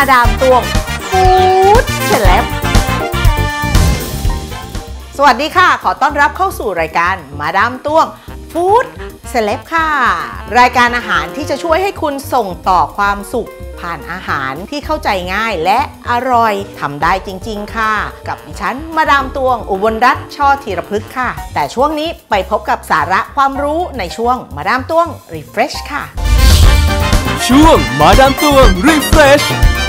ดามตวงฟู้ดเซเลบสวัสดีค่ะขอต้อนรับเข้าสู่รายการมาดามตวงฟู้ดเซเลบค่ะรายการอาหารที่จะช่วยให้คุณส่งต่อความสุขผ่านอาหารที่เข้าใจง่ายและอร่อยทำได้จริงๆค่ะกับดิฉันมาดามตวงอุบลรัตน์ช่อธีรพฤกษ์ค่ะแต่ช่วงนี้ไปพบกับสาระความรู้ในช่วงมาดามตวง Refresh ค่ะช่วงมาดามตวง Refresh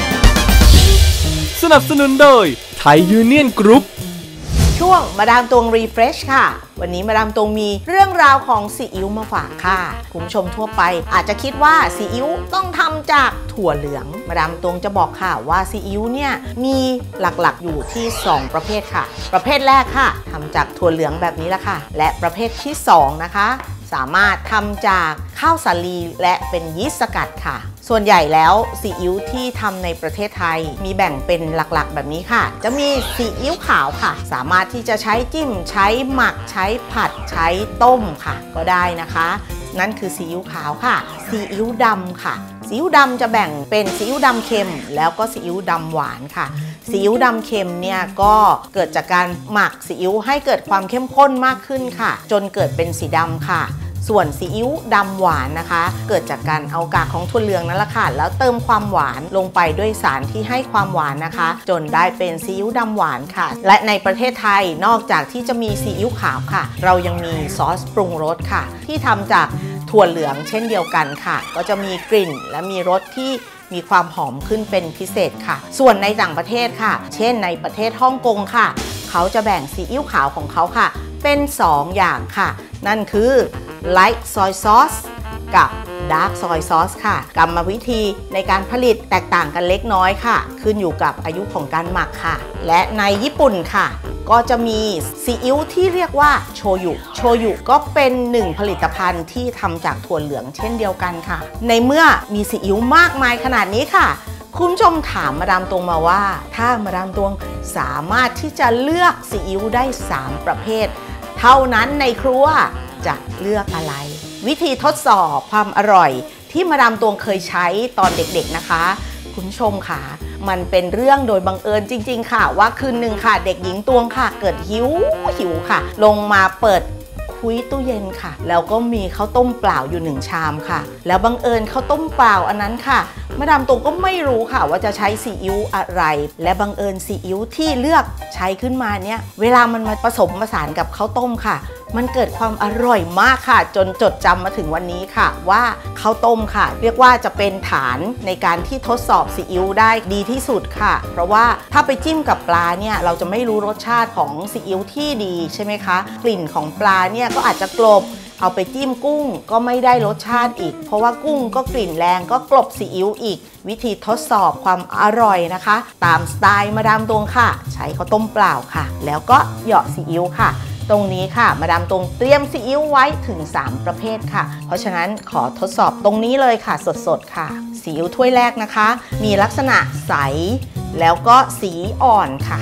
สนับสนุนโดยไทยยูเนียนกรุ๊ปช่วงมาดามตวง Refresh ค่ะวันนี้มาดามตวงมีเรื่องราวของซีอิ๊วมาฝากค่ะคุณผู้ชมทั่วไปอาจจะคิดว่าซีอิ๊วต้องทำจากถั่วเหลืองมาดามตวงจะบอกค่ะว่าซีอิ๊วเนี่ยมีหลักๆอยู่ที่2ประเภทค่ะประเภทแรกค่ะทำจากถั่วเหลืองแบบนี้ละค่ะและประเภทที่2นะคะสามารถทำจากข้าวสาลีและเป็นยีสต์สกัดค่ะส่วนใหญ่แล้วซีอิ๊วที่ทำในประเทศไทยมีแบ่งเป็นหลักๆแบบนี้ค่ะจะมีซีอิ๊วขาวค่ะสามารถที่จะใช้จิ้มใช้หมักใช้ผัดใช้ต้มค่ะก็ได้นะคะนั่นคือซีอิ๊วขาวค่ะซีอิ๊วดำค่ะซีอิ๊วดำจะแบ่งเป็นซีอิ๊วดำเค็มแล้วก็ซีอิ๊วดำหวานค่ะซีอิ๊วดำเค็มเนี่ยก็เกิดจากการหมักซีอิ๊วให้เกิดความเข้มข้นมากขึ้นค่ะจนเกิดเป็นสีดำค่ะส่วนซีอิ๊วดำหวานนะคะเกิดจากการเอากากของถั่วเหลืองนั่นแหละค่ะแล้วเติมความหวานลงไปด้วยสารที่ให้ความหวานนะคะจนได้เป็นซีอิ๊วดำหวานค่ะและในประเทศไทยนอกจากที่จะมีซีอิ๊วขาวค่ะเรายังมีซอสปรุงรสค่ะที่ทำจากถั่วเหลืองเช่นเดียวกันค่ะก็จะมีกลิ่นและมีรสที่มีความหอมขึ้นเป็นพิเศษค่ะส่วนในต่างประเทศค่ะเช่นในประเทศฮ่องกงค่ะเขาจะแบ่งซีอิ๊วขาวของเขาค่ะเป็น2อย่างค่ะนั่นคือ Light Soy Sauce กับ Dark Soy Sauce ค่ะกรรมวิธีในการผลิตแตกต่างกันเล็กน้อยค่ะขึ้นอยู่กับอายุของการหมักค่ะและในญี่ปุ่นค่ะก็จะมีซีอิ๊วที่เรียกว่าโชยุก็เป็น1ผลิตภัณฑ์ที่ทำจากถั่วเหลืองเช่นเดียวกันค่ะในเมื่อมีซีอิ๊วมากมายขนาดนี้ค่ะคุณผู้ชมถามมาดามตวงมาว่าถ้ามาดามตวงสามารถที่จะเลือกซีอิ๊วได้3ประเภทเท่านั้นในครัวจะเลือกอะไรวิธีทดสอบความอร่อยที่มาดามตวงเคยใช้ตอนเด็กๆนะคะคุณผู้ชมค่ะมันเป็นเรื่องโดยบังเอิญจริงๆค่ะว่าคืนหนึ่งค่ะเด็กหญิงตวงค่ะเกิดหิวค่ะลงมาเปิดคุยตู้เย็นค่ะแล้วก็มีข้าวต้มเปล่าอยู่1ชามค่ะแล้วบังเอิญข้าวต้มเปล่าอันนั้นค่ะมาดามตวงก็ไม่รู้ค่ะว่าจะใช้ซีอิ๊วอะไรและบังเอิญซีอิ๊วที่เลือกใช้ขึ้นมาเนี่ยเวลามันมาผสมผสานกับข้าวต้มค่ะมันเกิดความอร่อยมากค่ะจนจดจำมาถึงวันนี้ค่ะว่าข้าวต้มค่ะเรียกว่าจะเป็นฐานในการที่ทดสอบซีอิ๊วได้ดีที่สุดค่ะเพราะว่าถ้าไปจิ้มกับปลาเนี่ยเราจะไม่รู้รสชาติของซีอิ๊วที่ดีใช่ไหมคะกลิ่นของปลาเนี่ยก็อาจจะกลบเอาไปจิ้มกุ้งก็ไม่ได้รสชาติอีกเพราะว่ากุ้งก็กลิ่นแรงก็กลบซีอิ๊วอีกวิธีทดสอบความอร่อยนะคะตามสไตล์มาดามตวงค่ะใช้ข้าวต้มเปล่าค่ะแล้วก็เหยาะซีอิ๊วค่ะตรงนี้ค่ะมาดามตวงเตรียมซีอิ๊วไว้ถึง3ประเภทค่ะเพราะฉะนั้นขอทดสอบตรงนี้เลยค่ะสดๆค่ะซีอิ๊วถ้วยแรกนะคะมีลักษณะใสแล้วก็สีอ่อนค่ะ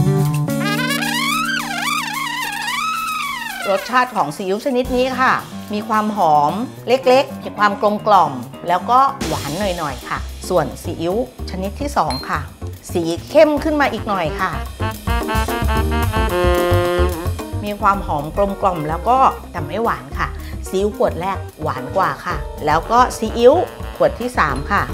รสชาติของซีอิ๊วชนิดนี้ค่ะมีความหอมเล็กๆมีความกลมกล่อมแล้วก็หวานหน่อยๆค่ะส่วนซีอิ๊วชนิดที่2ค่ะสีเข้มขึ้นมาอีกหน่อยค่ะมีความหอมกลมกล่อมแล้วก็แต่ไม่หวานค่ะซีอิ๊วขวดแรกหวานกว่าค่ะแล้วก็ซีอิ๊วขวดที่3ค่ะ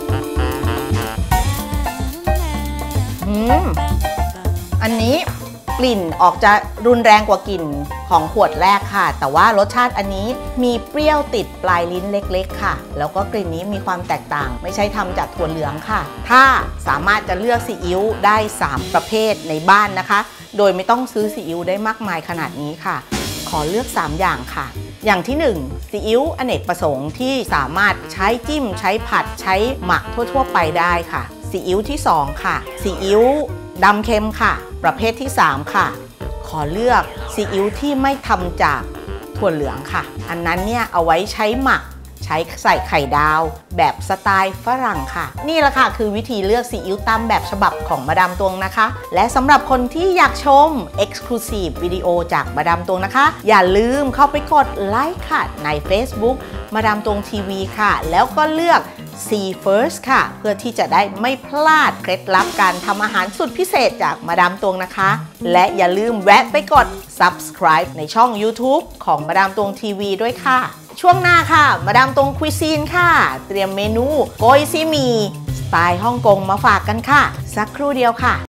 อันนี้กลิ่นออกจะรุนแรงกว่ากลิ่นของขวดแรกค่ะแต่ว่ารสชาติอันนี้มีเปรี้ยวติดปลายลิ้นเล็กๆค่ะแล้วก็กลิ่นนี้มีความแตกต่างไม่ใช่ทำจากถั่วเหลืองค่ะถ้าสามารถจะเลือกซีอิ๊วได้3ประเภทในบ้านนะคะโดยไม่ต้องซื้อซีอิ๊วได้มากมายขนาดนี้ค่ะขอเลือก3อย่างค่ะอย่างที่1ซีอิ๊วอเนกประสงค์ที่สามารถใช้จิ้มใช้ผัดใช้หมักทั่วๆไปได้ค่ะซีอิ๊วที่2ค่ะซีอิ๊วดำเค็มค่ะประเภทที่3ค่ะขอเลือกซีอิ๊วที่ไม่ทำจากถั่วเหลืองค่ะอันนั้นเนี่ยเอาไว้ใช้หมักใช้ใส่ไข่ดาวแบบสไตล์ฝรั่งค่ะนี่แหละค่ะคือวิธีเลือกซีอิ๊วตำแบบฉบับของมาดามตวงนะคะและสำหรับคนที่อยากชม Exclusive วิดีโอจากมาดามตวงนะคะอย่าลืมเข้าไปกดไลค์ค่ะใน Facebook มาดามตวงทีวีค่ะแล้วก็เลือกSee First ค่ะเพื่อที่จะได้ไม่พลาดเคล็ดลับการทำอาหารสุดพิเศษจากมาดามตวงนะคะและอย่าลืมแวะไปกด Subscribe ในช่อง YouTube ของมาดามตวงทีวีด้วยค่ะช่วงหน้าค่ะมาดามตวงคุยซีนค่ะเตรียมเมนูโกยซีหมี่สไตล์ฮ่องกงมาฝากกันค่ะสักครู่เดียวค่ะ